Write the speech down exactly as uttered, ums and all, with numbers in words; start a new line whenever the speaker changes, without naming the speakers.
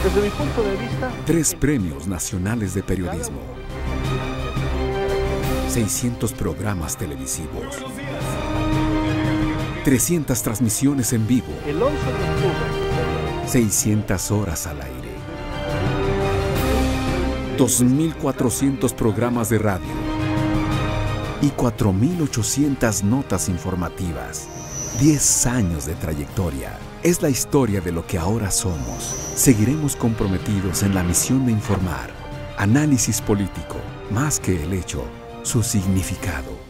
Desde mi punto de vista...
Tres premios nacionales de periodismo. seiscientos programas televisivos. trescientas transmisiones en vivo.
El once de octubre.
seiscientas horas al aire. dos mil cuatrocientos programas de radio. Y cuatro mil ochocientas notas informativas. diez años de trayectoria. Es la historia de lo que ahora somos. Seguiremos comprometidos en la misión de informar. Análisis político, más que el hecho, su significado.